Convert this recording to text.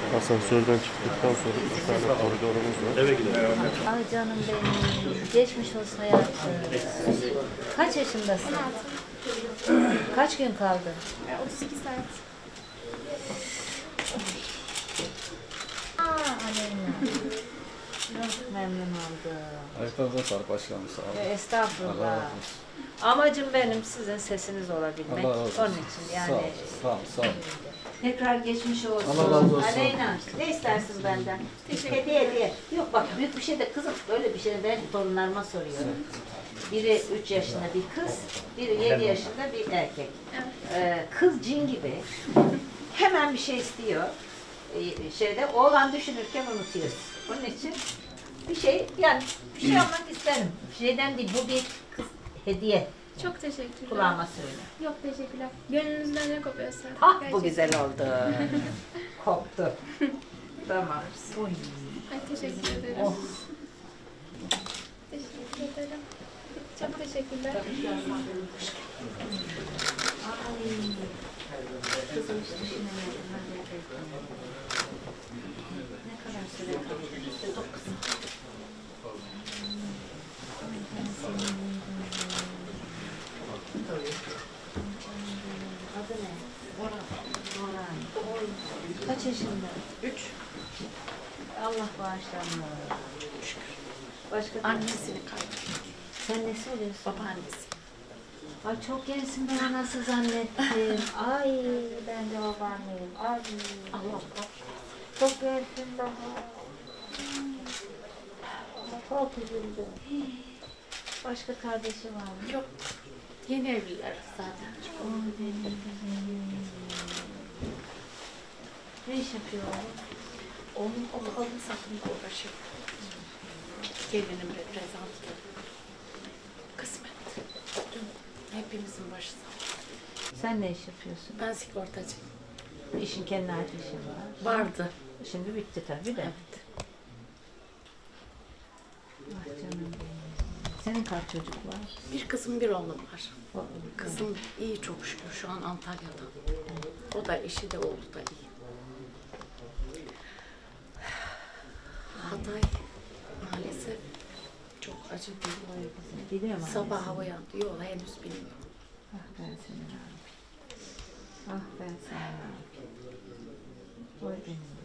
Asansörden çıktıktan sonra bir tane koridorumuz var. Eve gidelim. Ay canım benim. Geçmiş olsun hayatım. Kaç yaşındasın? 16. Kaç gün kaldı? 32 saat. Aleyna. Çok memnun oldum. Ayaklarınıza sağlık başkanım, sağ olun. Allah Estağfurullah. razı olsun. Amacım benim sizin sesiniz olabilmek. Allah razı olsun. Onun için Sağ olun, sağ olun, sağ olun. tekrar geçmiş olsun. Allah razı olsun. Aleyna, ne istersin benden? Hediye. Yok bak, büyük bir şey de kızım, böyle bir şey de ben torunlarıma soruyorum. Biri 3 yaşında bir kız, biri 7 yaşında bir erkek. Kız cin gibi. Hemen bir şey istiyor. Oğlan düşünürken unutuyoruz. Onun için bir şey, yani bir şey almak isterim. Şeyden değil, bu bir kız hediye. Çok teşekkürler. Kulağıma söyle. Yok teşekkürler. Gönlünüzden ne kopuyorsa. Ah, bu Gerçekten. güzel oldu. Koptu. Tamam. Oy. Ay teşekkür ederim. Oh. Teşekkür ederim. Çok teşekkürler. Ay. Kızım hiç düşünemedim. Ne kadar süre kaldı? İşte 9 saat. Adı ne? Orhan. Kaç yaşında? 3. Allah bağışlanma. Başka Annesini kaybettik. sen nesi oluyorsun? Babaannesi. Ay çok gençsin, ben anası zannettim. Ay ben de babaanneyim. Ay Allah çok gençsin daha. Çok üzüldüm. Başka kardeşi var mı? yok. Yeni evliler zaten. Oy benim güzelim. Ne iş yapıyor oğlum? Onun o alım satımla uğraşıyor. Gelinim reprezentantı. Kısmet. Dün hepimizin başı sağ olsun. Sen ne iş yapıyorsun? Ben sigortacıyım. İşin kendi ait işin var. Vardı. Şimdi bitti tabii de. Evet. Ah canım benim. Senin kaç çocuk var? Bir kızım bir oğlum var. O- Kızım iyi çok şükür şu an Antalya'da. O da eşi de oğlu da iyi. Hatay maalesef çok acı bir olay. Biliyorum Sabah annesini. hava yandı. Yok henüz bilmiyorum. Ah ben seni ne yapayım? Ah ben seni ne yapayım? Oy benim.